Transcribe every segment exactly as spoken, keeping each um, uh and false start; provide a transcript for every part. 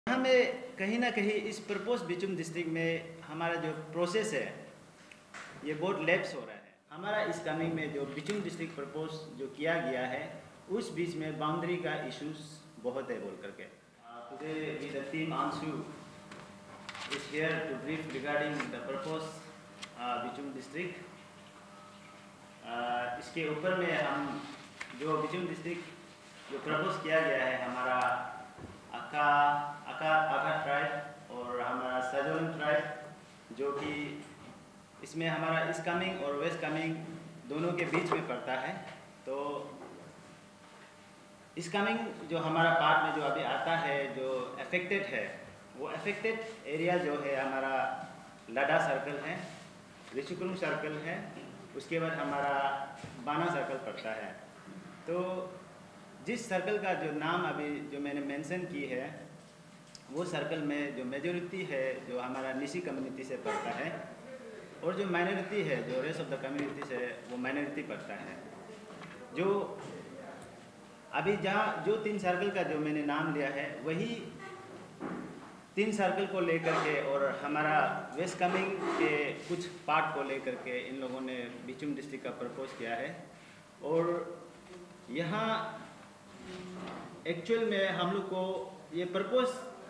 हमें कहीं ना कहीं इस प्रपोज बिचुम डिस्ट्रिक्ट में हमारा जो प्रोसेस है ये बहुत लैप्स हो रहा है। हमारा इस कमिंग में जो बिचुम डिस्ट्रिक्ट प्रपोज जो किया गया है उस बीच में बाउंड्री का इश्यूज बहुत है बोल करके। Today with the team ANSU is here to brief regarding the propose Bichom district. इसके ऊपर में हम जो बिचुम डिस्ट्रिक्ट जो प्रपोज किया गया है हमारा आका आका आका ट्राइब और हमारा साजोलिंग ट्राइब जो कि इसमें हमारा ईस्ट कामेंग और वेस्ट कामेंग दोनों के बीच में पड़ता है। तो ईस्ट कामेंग जो हमारा पार्ट में जो अभी आता है जो अफेक्टेड है वो अफेक्टेड एरिया जो है हमारा लडा सर्कल है, रिचुकुलुंग सर्कल है, उसके बाद हमारा बाना सर्कल पड़ता है। तो जिस सर्कल का जो नाम अभी जो मैंने मेंशन की है वो सर्कल में जो मेजॉरिटी है जो हमारा निशी कम्युनिटी से पड़ता है और जो माइनॉरिटी है जो रेस्ट ऑफ द कम्युनिटी से वो माइनॉरिटी पड़ता है। जो अभी जहाँ जो तीन सर्कल का जो मैंने नाम लिया है वही तीन सर्कल को लेकर के और हमारा वेस्ट कामेंग के कुछ पार्ट को लेकर के इन लोगों ने बिचुम डिस्ट्रिक्ट का प्रपोज किया है। और यहाँ एक्चुअल में हम लोग को ये प्रपोज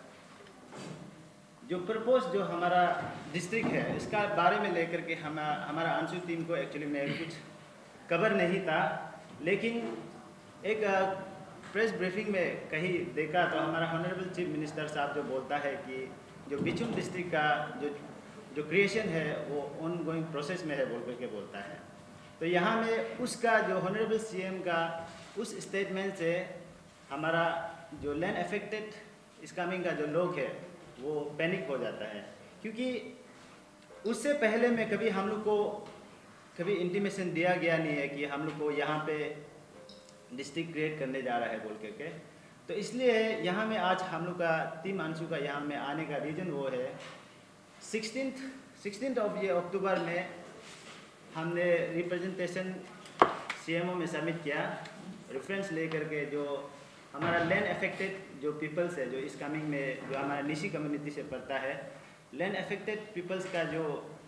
जो प्रपोज जो हमारा डिस्ट्रिक्ट है इसका बारे में लेकर के हम हमारा अंशु टीम को एक्चुअली में कुछ कवर नहीं था, लेकिन एक प्रेस ब्रीफिंग में कहीं देखा तो हमारा ऑनरेबल चीफ मिनिस्टर साहब जो बोलता है कि जो बिचुम डिस्ट्रिक्ट का जो जो क्रिएशन है वो ऑन गोइंग प्रोसेस में है बोल करके बोलता है। तो यहाँ में उसका जो ऑनरेबल सीएम का उस स्टेटमेंट से हमारा जो लैंड अफेक्टेड इस कामिंग का जो लोग है वो पैनिक हो जाता है, क्योंकि उससे पहले में कभी हम लोग को कभी इंटीमेशन दिया गया नहीं है कि हम लोग को यहाँ पे डिस्ट्रिक्ट क्रिएट करने जा रहा है बोल करके। तो इसलिए यहाँ में आज हम लोग का टीम अंशु का यहाँ में आने का रीज़न वो है सिक्सटीन्थ सिक्सटीन्थ ऑफ ये अक्टूबर में हमने रिप्रेजेंटेशन सीएमओ में सबमिट किया रेफरेंस लेकर के जो हमारा लैंड अफेक्टेड जो पीपल्स है जो इस कमिंग में जो हमारा निशी कम्युनिटी से पड़ता है लैंड अफेक्टेड पीपल्स का जो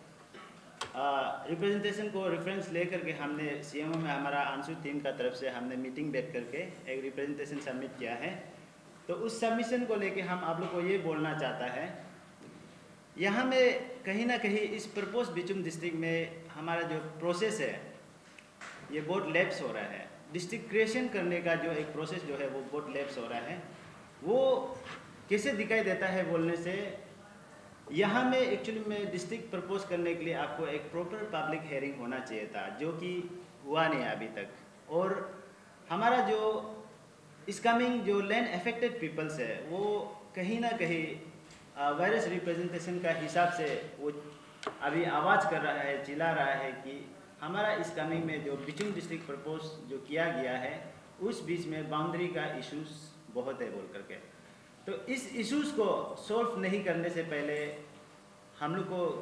रिप्रेजेंटेशन को रेफरेंस लेकर के हमने सीएमओ में हमारा अंशु टीम का तरफ से हमने मीटिंग बैठ करके एक रिप्रेजेंटेशन सबमिट किया है। तो उस सबमिशन को लेके हम आप लोग को ये बोलना चाहता है यहाँ में कहीं ना कहीं इस प्रपोज बिचुम डिस्ट्रिक्ट में हमारा जो प्रोसेस है ये बहुत लैप्स हो रहा है। डिस्ट्रिक्ट क्रिएशन करने का जो एक प्रोसेस जो है वो बहुत लैप्स हो रहा है। वो कैसे दिखाई देता है बोलने से यहाँ में एक्चुअली में डिस्ट्रिक्ट प्रपोज करने के लिए आपको एक प्रॉपर पब्लिक हेयरिंग होना चाहिए था जो कि हुआ नहीं अभी तक। और हमारा जो इस कमिंग जो लैंड अफेक्टेड पीपल्स है वो कहीं ना कहीं वायरस रिप्रेजेंटेशन का हिसाब से वो अभी आवाज़ कर रहा है, चिल्ला रहा है कि हमारा इस कमिंग में जो बिचुम डिस्ट्रिक्ट प्रपोज जो किया गया है उस बीच में बाउंड्री का इश्यूज बहुत है बोल करके। तो इस इश्यूज को सॉल्व नहीं करने से पहले हम लोग को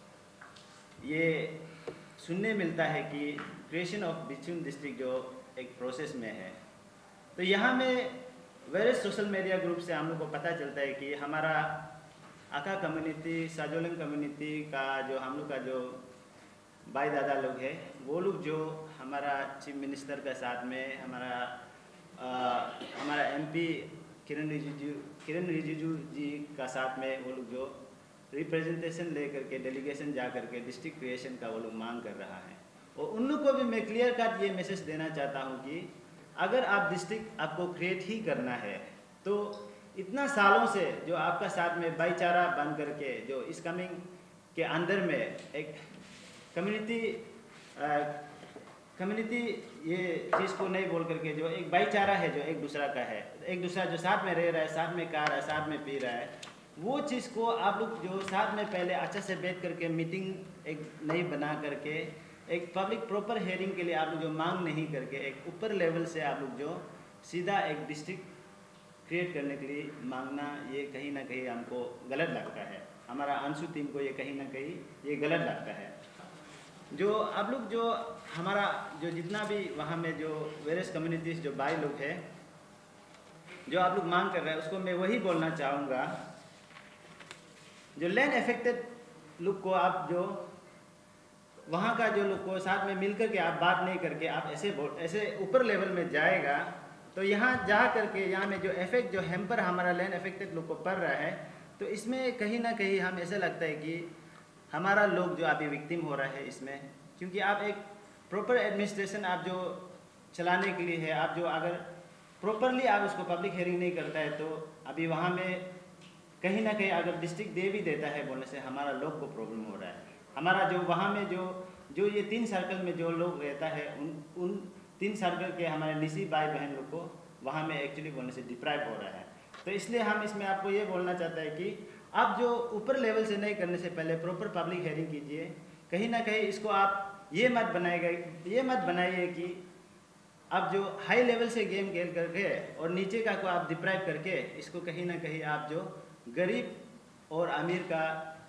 ये सुनने मिलता है कि क्रिएशन ऑफ बिचुम डिस्ट्रिक्ट जो एक प्रोसेस में है। तो यहाँ में वेरियस सोशल मीडिया ग्रुप से हम लोग को पता चलता है कि हमारा आका कम्युनिटी, साजोलिंग कम्युनिटी का जो हम लोग का जो भाई दादा लोग हैं वो लोग जो हमारा चीफ मिनिस्टर के साथ में हमारा आ, हमारा एमपी किरण रिजिजू किरण रिजिजू जी का साथ में वो लोग जो रिप्रेजेंटेशन लेकर के डेलीगेशन जा कर के डिस्ट्रिक्ट क्रिएशन का वो लोग मांग कर रहा है। और उन लोग को भी मैं क्लियर कट ये मैसेज देना चाहता हूँ कि अगर आप डिस्ट्रिक्ट आपको क्रिएट ही करना है तो इतना सालों से जो आपका साथ में भाईचारा बन करके जो इस कमिंग के अंदर में एक कम्युनिटी कम्युनिटी ये चीज़ को नहीं बोल करके जो एक भाईचारा है जो एक दूसरा का है, एक दूसरा जो साथ में रह रहा है, साथ में खा रहा है, साथ में पी रहा है, वो चीज़ को आप लोग जो साथ में पहले अच्छे से बैठ करके मीटिंग एक नहीं बना करके एक पब्लिक प्रॉपर हेयरिंग के लिए आप लोग जो मांग नहीं करके एक ऊपर लेवल से आप लोग जो सीधा एक डिस्ट्रिक्ट क्रिएट करने के लिए मांगना ये कहीं ना कहीं हमको गलत लगता है। हमारा अंशु टीम को ये कहीं ना कहीं ये गलत लगता है। जो आप लोग जो हमारा जो जितना भी वहाँ में जो वेरियस कम्युनिटीज़ जो भाई लोग हैं जो आप लोग मांग कर रहे हैं उसको मैं वही बोलना चाहूँगा। जो लैंड अफेक्टेड लोग को आप जो वहाँ का जो लोग को साथ में मिल करके आप बात नहीं करके आप ऐसे ऐसे ऊपर लेवल में जाएगा, तो यहाँ जा करके यहाँ में जो इफेक्ट जो हैम्पर हमारा लैंड अफेक्टेड लोग को पड़ रहा है, तो इसमें कहीं ना कहीं हम ऐसा लगता है कि हमारा लोग जो अभी विक्टिम हो रहा है इसमें। क्योंकि आप एक प्रॉपर एडमिनिस्ट्रेशन आप जो चलाने के लिए है, आप जो अगर प्रॉपरली आप उसको पब्लिक हियरिंग नहीं करता है, तो अभी वहाँ में कहीं ना कहीं अगर डिस्ट्रिक्ट दे भी देता है बोलने से हमारा लोग को प्रॉब्लम हो रहा है। हमारा जो वहाँ में जो जो ये तीन सर्कल में जो लोग रहता है, उन उन तीन सर्कल के हमारे निजी भाई बहन लोग को वहाँ में एक्चुअली बोलने से डिप्राइव हो रहा है। तो इसलिए हम इसमें आपको ये बोलना चाहते हैं कि आप जो ऊपर लेवल से नहीं करने से पहले प्रॉपर पब्लिक हियरिंग कीजिए। कहीं ना कहीं इसको आप ये मत बनाएगा ये मत बनाइए कि आप जो हाई लेवल से गेम खेल करके और नीचे का को आप डिप्राइव करके इसको कहीं ना कहीं आप जो गरीब और अमीर का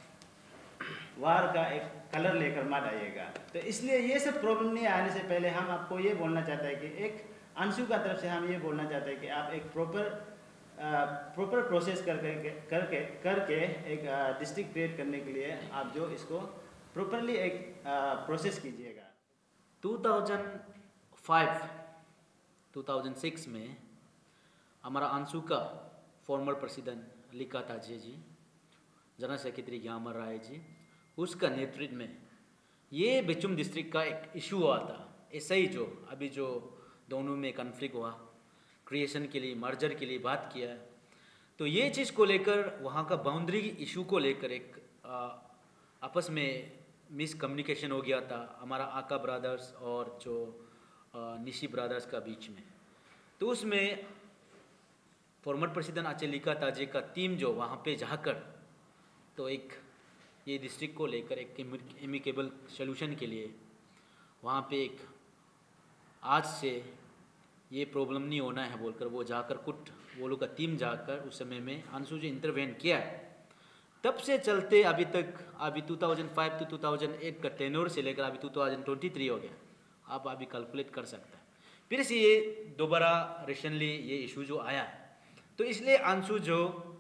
वार का एक कलर लेकर मत आइएगा। तो इसलिए ये सब प्रॉब्लम नहीं आने से पहले हम आपको ये बोलना चाहते हैं कि एक अंशु का तरफ से हम ये बोलना चाहते हैं कि आप एक प्रॉपर प्रॉपर प्रोसेस करके करके करके एक डिस्ट्रिक्ट क्रिएट करने के लिए आप जो इसको प्रॉपरली एक प्रोसेस कीजिएगा। Two thousand five two thousand six में हमारा अंशु का फॉर्मर प्रेसिडेंट लिखा ताजे जी, जनरल सेक्रेटरी ग्यामर राय जी, उसका नेतृत्व में ये बिचुम डिस्ट्रिक्ट का एक इशू हुआ था। ऐसा ही जो अभी जो दोनों में कन्फ्लिक्ट हुआ, क्रिएशन के लिए मर्जर के लिए बात किया, तो ये चीज़ को लेकर वहाँ का बाउंड्री इशू को लेकर एक आ, आपस में मिसकम्युनिकेशन हो गया था हमारा आका ब्रदर्स और जो आ, निशी ब्रदर्स का बीच में। तो उसमें फॉर्मर प्रेसिडेंट आचेलिका ताजे का टीम जो वहाँ पे जाकर तो एक ये डिस्ट्रिक्ट को लेकर एक एमिकेबल सॉल्यूशन के लिए वहाँ पे एक आज से ये प्रॉब्लम नहीं होना है बोलकर वो जाकर कुछ वो लोग का टीम जाकर उस समय में अंशु जी इंटरवेन किया है। तब से चलते अभी तक अभी two thousand five two two thousand eight का टेन्योर से लेकर अभी टू थाउज़ेंड ट्वेंटी थ्री हो गया। आप अभी कैलकुलेट कर सकते हैं। फिर से ये दोबारा रिसेंटली ये इशू जो आया है, तो इसलिए अंशु जो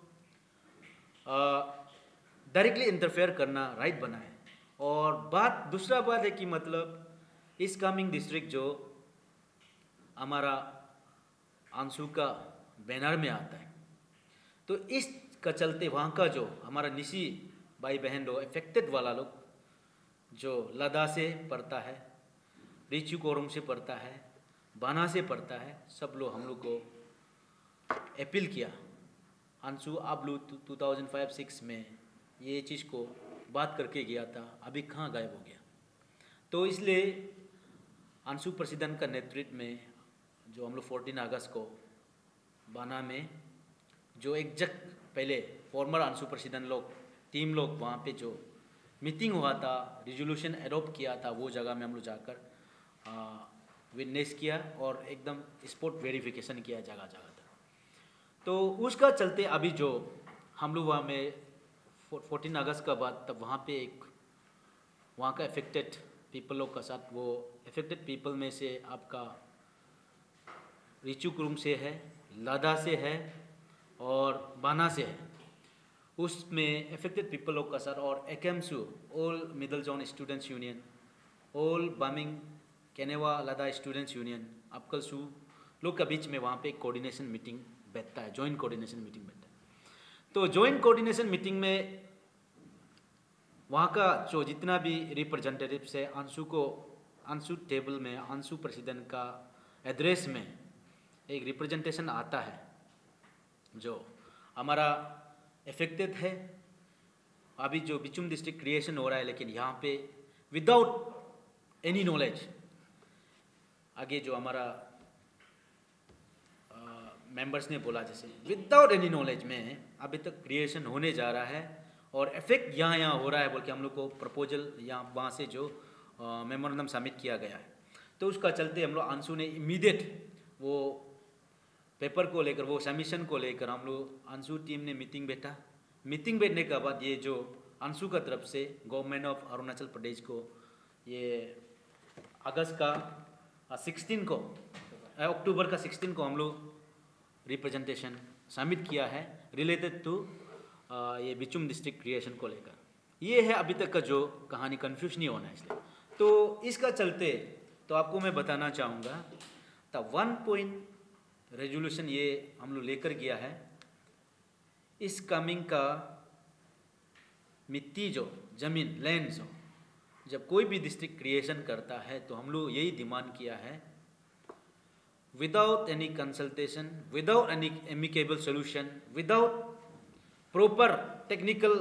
डायरेक्टली इंटरफेयर करना राइट बना है। और बात दूसरा बात है कि मतलब इस कमिंग डिस्ट्रिक्ट जो हमारा अंशु का बैनर में आता है, तो इसका चलते वहाँ का जो हमारा निशी भाई बहन लोग इफेक्टेड वाला लोग जो लदा से पड़ता है, रिचू कोरम से पड़ता है, बाना से पड़ता है, सब लोग हम लोग को अपील किया। अंशु आप लोग टू थाउज़ेंड फाइव सिक्स में ये चीज़ को बात करके गया था, अभी कहाँ गायब हो गया। तो इसलिए अंशु प्रेसिडेंट का नेतृत्व में जो हम लोग फोर्टीन अगस्त को बाना में जो एक जग पहले फॉर्मर अंशु प्रेसिडेंट लोग टीम लोग वहाँ पे जो मीटिंग हुआ था, रिजोल्यूशन एडोप्ट किया था, वो जगह में हम लोग जाकर विटनेस किया और एकदम स्पॉट वेरिफिकेशन किया जगह जगह तक। तो उसका चलते अभी जो हम लोग वहाँ में फोर्टीन अगस्त का बाद तब वहाँ पे एक वहाँ का इफेक्टेड पीपल लोग का साथ वो इफेक्टेड पीपल में से आपका रिचू कुरुम से है, लादा से है और बाना से है, उसमें इफेक्टेड पीपल लोग का साथ और एकेमसू all middle zone students union, all Bameng Khenewa Lada students union, अपकलसू लोग के बीच में वहाँ पे एक कोऑर्डिनेशन मीटिंग बैठता है, जॉइंट कोऑर्डिनेशन मीटिंग बैठता है। तो जॉइंट कोऑर्डिनेशन मीटिंग में वहाँ का जो जितना भी रिप्रेजेंटेटिव है, अंशु को अंशु टेबल में अंशु प्रेसिडेंट का एड्रेस में एक रिप्रेजेंटेशन आता है जो हमारा इफेक्टेड है। अभी जो बिचुम डिस्ट्रिक्ट क्रिएशन हो रहा है, लेकिन यहाँ पे विदाउट एनी नॉलेज, आगे जो हमारा मेंबर्स ने बोला जैसे विदाउट एनी नॉलेज में अभी तक क्रिएशन होने जा रहा है और इफेक्ट यहाँ यहाँ हो रहा है बोल के हम लोग को प्रपोजल यहाँ वहाँ से जो मेमोरेंडम सबमिट किया गया है। तो उसका चलते हम लोग अंशु ने इमीडिएट वो पेपर को लेकर वो सबमिशन को लेकर हम लोग अंशु टीम ने मीटिंग बैठा। मीटिंग बैठने के बाद ये जो अंशु का तरफ से गवर्नमेंट ऑफ अरुणाचल प्रदेश को ये अगस्त का सिक्सटीन को अक्टूबर का सिक्सटीन को हम लोग रिप्रेजेंटेशन सबमिट किया है रिलेटेड टू ये बिचुम डिस्ट्रिक्ट क्रिएशन को लेकर। ये है अभी तक का जो कहानी, कंफ्यूज नहीं होना है इसलिए। तो इसका चलते तो आपको मैं बताना चाहूँगा द वन पॉइंट रेजोल्यूशन ये हम लोग लेकर गया है। इस कमिंग का मिट्टी जो जमीन लैंड जो जब कोई भी डिस्ट्रिक्ट क्रिएशन करता है तो हम लोग यही डिमांड किया है, without any consultation, without any amicable solution, without proper technical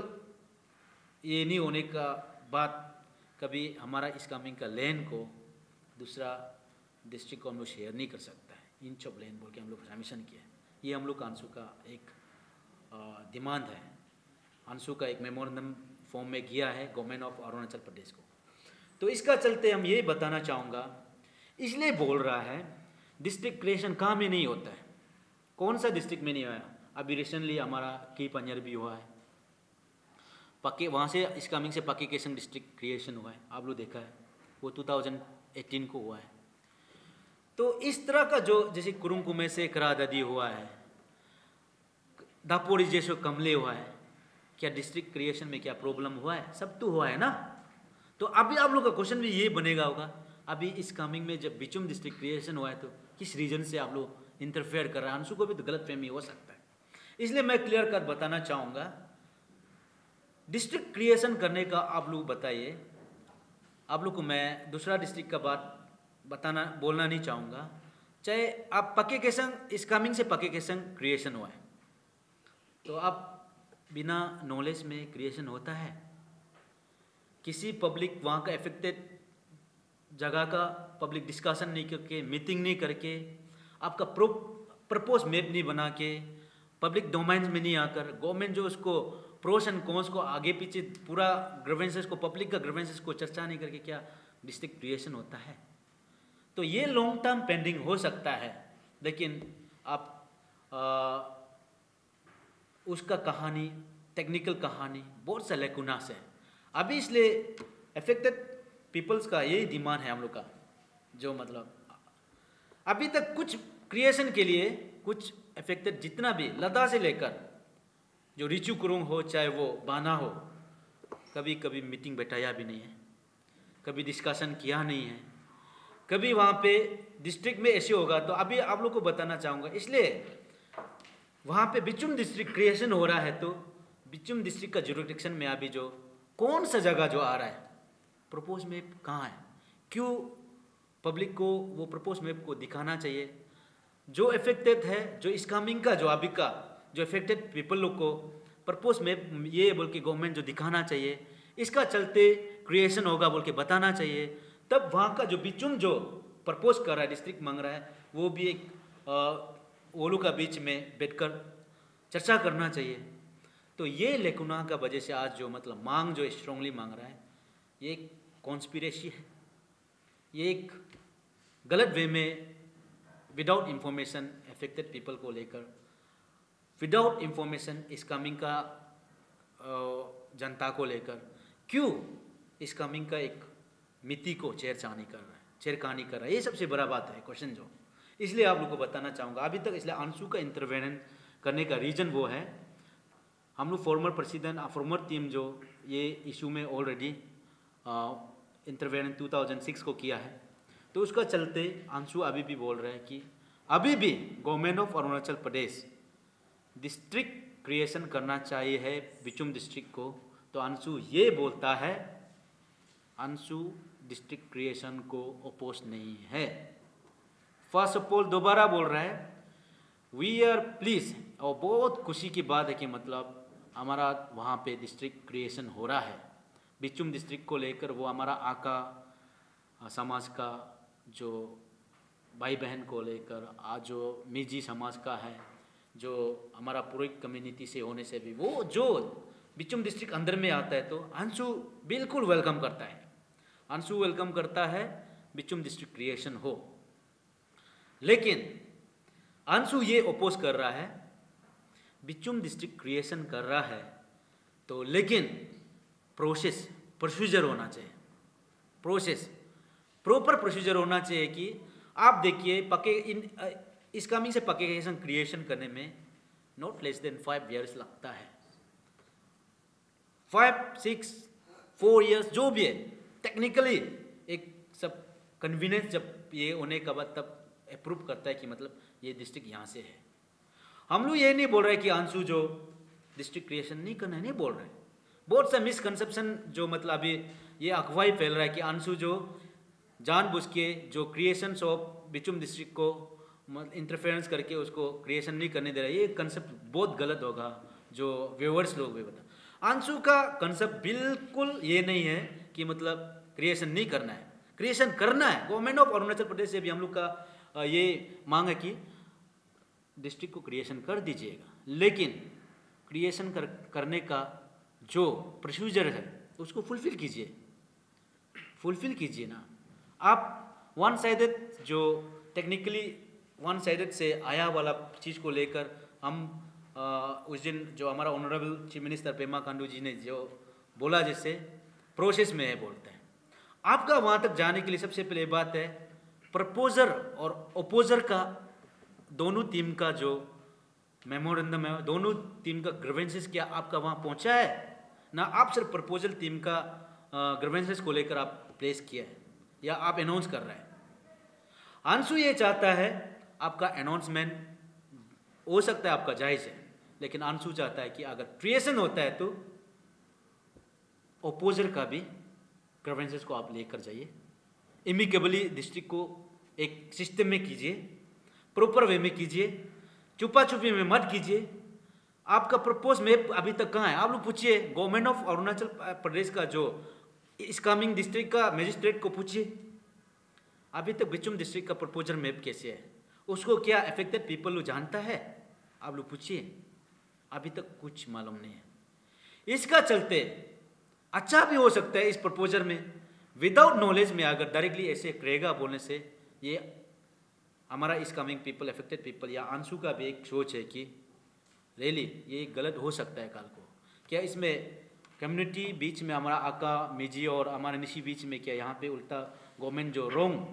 ये नहीं होने का बात कभी हमारा इस कमिंग का लैंड को दूसरा डिस्ट्रिक्ट को हम लोग शेयर नहीं कर सकता है। इंच ऑफ लैंड बोल के हम लोग सबमिशन किया है। ये हम लोग का आंसू का एक डिमांड है। आंसू का एक मेमोरेंडम फॉर्म में किया है गवर्नमेंट ऑफ अरुणाचल प्रदेश को। तो इसका चलते हम ये बताना चाहूँगा, इसलिए बोल रहा है डिस्ट्रिक्ट क्रिएशन कहाँ में नहीं होता है, कौन सा डिस्ट्रिक्ट में नहीं हुआ है। अभी रिसेंटली हमारा की पंजर भी हुआ है, पक्के वहाँ से इस कमिंग से पक्के केसन डिस्ट्रिक्ट क्रिएशन हुआ है, आप लोग देखा है, वो टू थाउजेंड एटीन को हुआ है। तो इस तरह का जो जैसे कुरुंग कुमे से करादादी हुआ है, दापोरी जैसे कमले हुआ है, क्या डिस्ट्रिक्ट क्रिएशन में क्या प्रॉब्लम हुआ है? सब तो हुआ है ना। तो अभी आप लोग का क्वेश्चन भी ये बनेगा होगा, अभी इस कमिंग में जब बिचुम डिस्ट्रिक्ट क्रिएशन हुआ है तो किस रीजन से आप लोग इंटरफेयर कर रहे हैं? आंसू को भी तो गलत फहमी हो सकता है। इसलिए मैं क्लियर कर बताना चाहूँगा, डिस्ट्रिक्ट क्रिएशन करने का आप लोग बताइए। आप लोग को मैं दूसरा डिस्ट्रिक्ट का बात बताना बोलना नहीं चाहूँगा, चाहे आप पक्के केसन इस कमिंग से पक्के केसन क्रिएशन हुआ है तो आप बिना नॉलेज में क्रिएशन होता है? किसी पब्लिक वहाँ का इफेक्टेड जगह का पब्लिक डिस्कशन नहीं करके, मीटिंग नहीं करके, आपका प्रो प्रपोज मैप नहीं बना के, पब्लिक डोमेन्स में नहीं आकर, गवर्नमेंट जो उसको प्रोस एंड कॉन्स को आगे पीछे पूरा ग्रीवेंसेस को, पब्लिक का ग्रीवेंसेस को चर्चा नहीं करके क्या डिस्ट्रिक्ट क्रिएशन होता है? तो ये लॉन्ग टर्म पेंडिंग हो सकता है, लेकिन आप आ, उसका कहानी, टेक्निकल कहानी बहुत सा लेकुनास है अभी। इसलिए अफेक्टेड पीपल्स का यही डिमांड है हम लोग का, जो मतलब अभी तक कुछ क्रिएशन के लिए कुछ अफेक्टेड जितना भी लद्दाख से लेकर जो रिचू कुरुंग हो चाहे वो बाना हो, कभी कभी मीटिंग बैठाया भी नहीं है, कभी डिस्कशन किया नहीं है, कभी वहाँ पे डिस्ट्रिक्ट में ऐसे होगा तो अभी आप लोग को बताना चाहूँगा। इसलिए वहाँ पे बिचुम डिस्ट्रिक्ट क्रिएशन हो रहा है तो बिचुम डिस्ट्रिक्ट का जुरिडिक्शन में अभी जो कौन सा जगह जो आ रहा है, प्रपोज मैप कहाँ है, क्यों पब्लिक को वो प्रपोज मैप को दिखाना चाहिए? जो इफेक्टेड है, जो इस कमिंग का जो अभी का जो इफेक्टेड पीपल लोग को प्रपोज मैप ये बोल के गवर्नमेंट जो दिखाना चाहिए, इसका चलते क्रिएशन होगा बोल के बताना चाहिए। तब वहाँ का जो बिचुम जो प्रपोज कर रहा है, डिस्ट्रिक्ट मांग रहा है, वो भी एक वो लोग का बीच में बैठकर चर्चा करना चाहिए। तो ये लेकुना का वजह से आज जो मतलब मांग जो स्ट्रांगली मांग रहा है, ये एक कॉन्स्पिरेसी है, ये एक गलत वे में विदाउट इंफॉर्मेशन अफेक्टेड पीपल को लेकर, विदाउट इंफॉर्मेशन इस कमिंग का जनता को लेकर क्यों इस कमिंग का एक मिति को छेड़छानी कर रहा है, छेड़खानी कर रहा है, ये सबसे बड़ा बात है क्वेश्चन जो। इसलिए आप लोग को बताना चाहूँगा अभी तक, इसलिए आंसू का इंटरवेन करने का रीजन वो है, हम लोग फॉर्मर प्रेसिडेंट फॉर्मर टीम जो ये इशू में already intervene two thousand six को किया है, तो उसका चलते आंसू अभी भी बोल रहे हैं कि अभी भी government of Arunachal Pradesh district creation करना चाहिए है बिचुम डिस्ट्रिक्ट को। तो आंसू ये बोलता है, आंसू डिस्ट्रिक्ट क्रिएशन को अपोज नहीं है। फर्स्ट ऑफ ऑल दोबारा बोल रहा है, वी आर प्लीज, और बहुत खुशी की बात है कि मतलब हमारा वहाँ पे डिस्ट्रिक्ट क्रिएशन हो रहा है बिचुम डिस्ट्रिक्ट को लेकर। वो हमारा आका समाज का जो भाई बहन को लेकर, आज जो मिजी समाज का है, जो हमारा पूरी कम्युनिटी से होने से भी वो जो बिचुम डिस्ट्रिक्ट अंदर में आता है, तो अंशु बिल्कुल वेलकम करता है, अंशु वेलकम करता है बिचुम डिस्ट्रिक्ट क्रिएशन हो। लेकिन अंशु ये अपोज कर रहा है, बिचुम डिस्ट्रिक्ट क्रिएशन कर रहा है तो लेकिन प्रोसेस प्रोसीजर होना चाहिए, प्रोसेस प्रॉपर प्रोसीजर होना चाहिए कि आप देखिए पके इन इस कमिंग से पब्लिकेशन क्रिएशन करने में not less than five years लगता है। फाइव सिक्स फोर ईयर्स जो भी है, टेक्निकली एक सब कन्वीनियंस जब ये होने के बाद तब अप्रूव करता है कि मतलब ये डिस्ट्रिक्ट यहाँ से है। हम लोग ये नहीं बोल रहे कि अंशु जो डिस्ट्रिक्ट क्रिएशन नहीं करना है, नहीं बोल रहे। बहुत सा मिसकंसेप्शन जो मतलब अभी ये अफवाह फैल रहा है कि अंशु जो जानबूझ के जो क्रिएशन ऑफ बिचुम डिस्ट्रिक्ट को इंटरफेरेंस करके उसको क्रिएशन नहीं करने दे रहा है, ये कंसेप्ट बहुत गलत होगा। जो व्यूअर्स लोग भी बता, अंशु का कंसेप्ट बिल्कुल ये नहीं है कि मतलब क्रिएशन नहीं करना है, क्रिएशन करना है। गवर्नमेंट ऑफ अरुणाचल प्रदेश से भी हम लोग का ये मांग है कि डिस्ट्रिक्ट को क्रिएशन कर दीजिएगा, लेकिन क्रिएशन कर, करने का जो प्रोसीजर है उसको फुलफिल कीजिए, फुलफिल कीजिए ना। आप वन साइडेड जो टेक्निकली वन साइडेड से आया वाला चीज़ को लेकर हम आ, उस दिन जो हमारा honourable chief minister Pema Khandu ji ने जो बोला, जिससे प्रोसेस में है बोलते हैं। आपका वहाँ तक जाने के लिए सबसे पहले बात है प्रपोजर और ओपोजर का दोनों टीम का जो मेमोरेंडम है, दोनों टीम का ग्रीवेंसेस क्या आपका वहाँ पहुँचा है ना। आप सिर्फ प्रपोजल टीम का ग्रीवेंसेस को लेकर आप प्लेस किया है या आप अनाउंस कर रहे हैं। अंशु ये चाहता है आपका अनाउंसमेंट हो सकता है आपका जायज़ है, लेकिन अंशु चाहता है कि अगर क्रिएशन होता है तो ओपोजर का भी ग्रीवेंसेस को आप लेकर जाइए, इमिकेबली डिस्ट्रिक्ट को एक सिस्टम में कीजिए, प्रॉपर वे में कीजिए, छुपा छुपी में मत कीजिए। आपका प्रपोज मैप अभी तक कहाँ है? आप लोग पूछिए गवर्नमेंट ऑफ अरुणाचल प्रदेश का जो इस कमिंग डिस्ट्रिक्ट का मजिस्ट्रेट को पूछिए, अभी तक बिचुम डिस्ट्रिक्ट का प्रपोजल मैप कैसे है, उसको क्या अफेक्टेड पीपल लोग जानता है? आप लोग पूछिए, अभी तक कुछ मालूम नहीं है। इसका चलते अच्छा भी हो सकता है इस प्रपोजल में विदाउट नॉलेज में अगर डायरेक्टली ऐसे करेगा बोलने से, ये हमारा इस कमिंग पीपल अफेक्टेड पीपल या अंशु का भी एक सोच है कि रियली ये गलत हो सकता है कल को। क्या इसमें कम्युनिटी बीच में हमारा आका मिजी और हमारे निशी बीच में क्या यहाँ पे उल्टा गवर्नमेंट जो रॉन्ग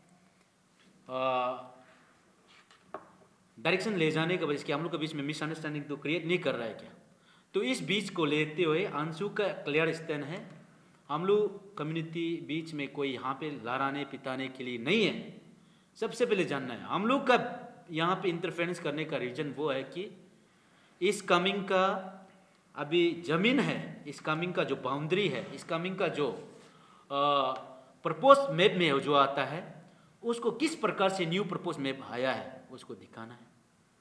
डायरेक्शन ले जाने की वजह से हम लोग के बीच में मिसअंडरस्टैंडिंग तो क्रिएट नहीं कर रहा है क्या? तो इस बीच को लेते हुए अंशु का क्लियर स्टैंड है, हम लोग कम्युनिटी बीच में कोई यहाँ पे लड़ाने पिटाने के लिए नहीं है। सबसे पहले जानना है हम लोग का यहाँ पे इंटरफेरेंस करने का रीजन वो है कि इस कमिंग का अभी जमीन है, इस कमिंग का जो बाउंड्री है, इस कमिंग का जो प्रपोज मैप में जो आता है उसको किस प्रकार से न्यू प्रपोज मैप आया है उसको दिखाना है।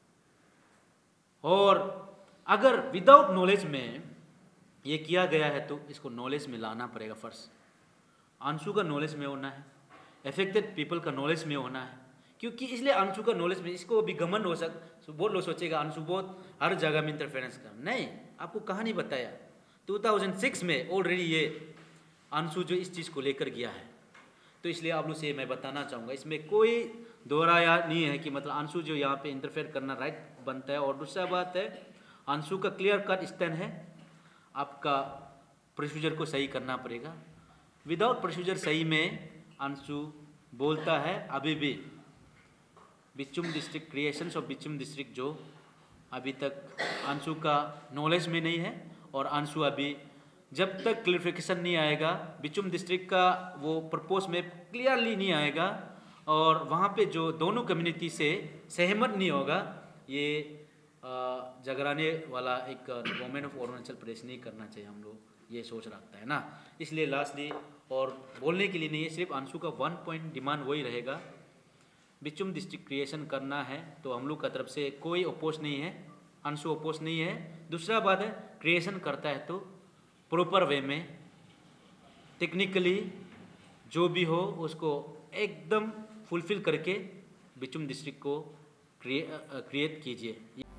और अगर विदाउट नॉलेज में ये किया गया है तो इसको नॉलेज में लाना पड़ेगा। फर्स्ट अंशु का नॉलेज में होना है, अफेक्टेड पीपल का नॉलेज में होना है, क्योंकि इसलिए अंशु का नॉलेज में इसको भी घमंड हो सक बहुत लोग सोचेगा अंशु बहुत हर जगह में इंटरफेरेंस कर। नहीं, आपको कहानी बताया दो हज़ार छह में ऑलरेडी ये अंशु जो इस चीज़ को लेकर गया है, तो इसलिए आप लोग से मैं बताना चाहूँगा इसमें कोई दोहराया नहीं है कि मतलब अंशु जो यहाँ पे इंटरफेयर करना राइट बनता है। और दूसरा बात है अंशु का क्लियर कट स्टैंड है, आपका प्रोसीजर को सही करना पड़ेगा। विदाउट प्रोसीजर सही में अंशु बोलता है अभी भी बिचुम डिस्ट्रिक्ट क्रिएशंस और बिचुम डिस्ट्रिक्ट जो अभी तक अंशु का नॉलेज में नहीं है। और अंशु अभी जब तक क्लियरिफिकेशन नहीं आएगा, बिचुम डिस्ट्रिक्ट का वो प्रपोज में क्लियरली नहीं आएगा और वहाँ पे जो दोनों कम्युनिटी से सहमत नहीं होगा, ये जगराने वाला एक गवर्नमेंट ऑफ अरुणाचल प्रदेश नहीं करना चाहिए। हम लोग ये सोच रखता है ना, इसलिए लास्टली और बोलने के लिए नहीं है, सिर्फ अंशु का वन पॉइंट डिमांड वही रहेगा, बिचुम डिस्ट्रिक्ट क्रिएशन करना है तो हम लोग का तरफ से कोई अपोज नहीं है, अंशु अपोज नहीं है। दूसरा बात है क्रिएशन करता है तो प्रॉपर वे में टेक्निकली जो भी हो उसको एकदम फुलफिल करके बिचुम डिस्ट्रिक्ट को क्रिएट कीजिए।